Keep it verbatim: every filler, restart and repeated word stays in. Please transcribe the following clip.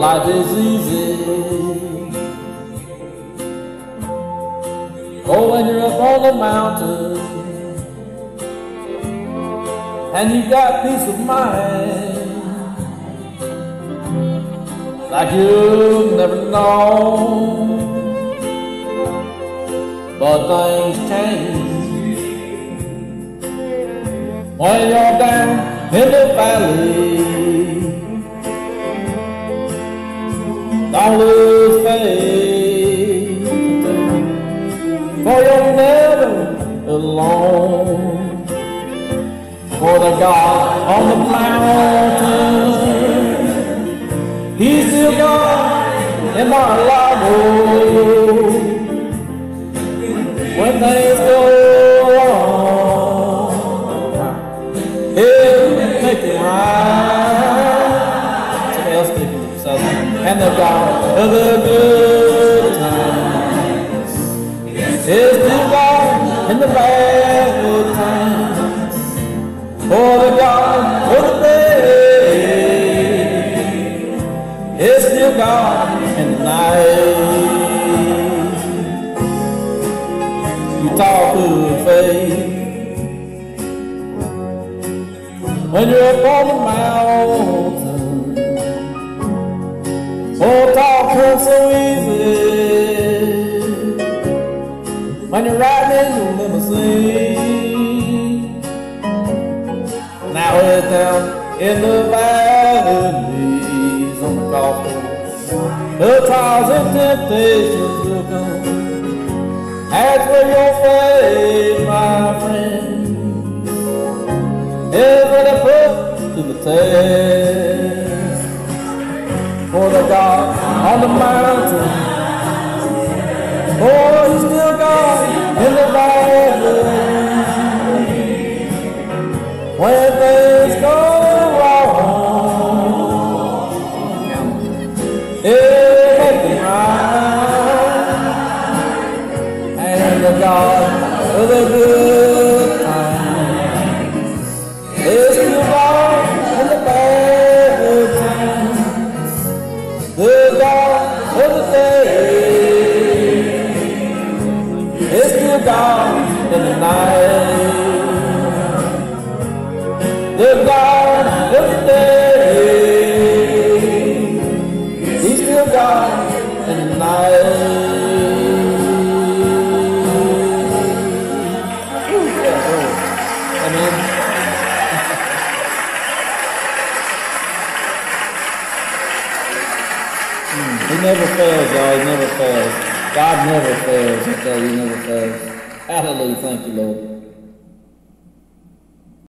life is easy. Oh, when you're up on the mountain and you got peace of mind like you've never known. But things change when you're down in the valley. Don't lose faith, for you're never alone. For the God on the mountain, He's still God in my life. When things go wrong, He'll make it right. Somebody else speaking to Southern. And the God of the good times is still God in the bad times. For the God of the day is still God in the night. You talk with faith when you're up on the mountain. Oh, talk comes so easy when you're riding in your limousine. Now it's down in the valleys on the golf course, the trials and temptations will come. That's where your faith, my friend, is really put to the test. For the God on the mountain, oh, He's still God in the valley. When things go wrong, He'll make it right. And the God of the good times is still God in the bad times. The God of the day is still God in the night. The God of the day, He's still God in the night. Amen. He never fails, y'all. He never fails. God never fails. I tell you, He never fails. Hallelujah. Thank you, Lord.